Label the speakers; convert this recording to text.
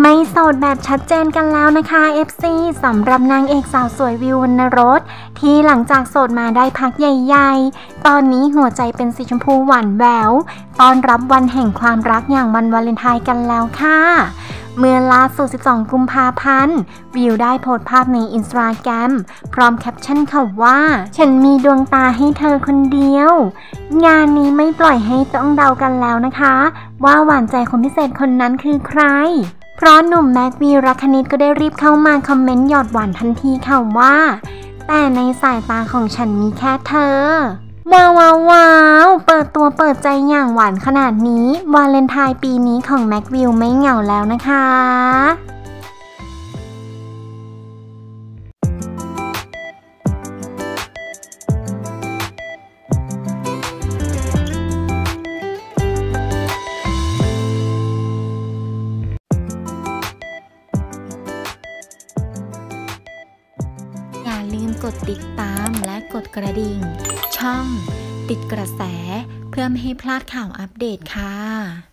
Speaker 1: ไม่โสดแบบชัดเจนกันแล้วนะคะ FC สำหรับนางเอกสาวสวยวิววรรณรสที่หลังจากโสดมาได้พักใหญ่ๆตอนนี้หัวใจเป็นสีชมพูหวานแหววต้อนรับวันแห่งความรักอย่างวันวาเลนไทน์กันแล้วค่ะเมื่อล่าสุด12 กุมภาพันธ์วิวได้โพสต์ภาพใน Instagram พร้อมแคปชั่นค่ะว่าฉันมีดวงตาให้เธอคนเดียวงานนี้ไม่ปล่อยให้ต้องเดากันแล้วนะคะว่าหวานใจคนพิเศษคนนั้นคือใครเพราะหนุ่มแม็กวีรักคณิตก็ได้รีบเข้ามาคอมเมนต์หยอดหวานทันทีค่ะว่าแต่ในสายตาของฉันมีแค่เธอว้าวเปิดตัวเปิดใจอย่างหวานขนาดนี้วาเลนไทน์ปีนี้ของแม็กวิวไม่เหงาแล้วนะคะอย่าลืมกดติดตามและกดกระดิ่งช่องติดกระแสเพื่อไม่ให้พลาดข่าวอัปเดตค่ะ